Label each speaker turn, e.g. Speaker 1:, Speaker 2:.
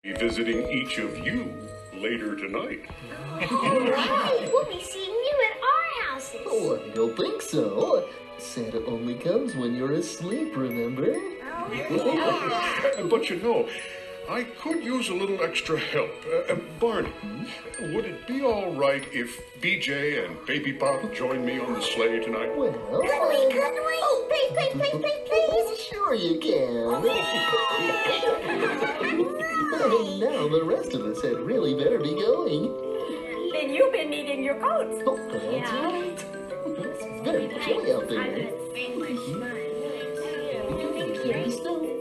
Speaker 1: Visiting each of you later tonight.
Speaker 2: Right, we'll be seeing you at our houses.
Speaker 3: Oh, I don't think so. Santa only comes when you're asleep, remember?
Speaker 1: But you know, I could use a little extra help. Barney, would it be all right if BJ and Baby Pop join me on the sleigh tonight?
Speaker 3: Well...
Speaker 2: Could we? Oh, please.
Speaker 3: Sure you can. And now the rest of us had really better be going.
Speaker 4: Then you've been needing your coats.
Speaker 3: Oh, that's right. It's very chilly out there.
Speaker 4: I'm gonna sing my
Speaker 3: Thank you.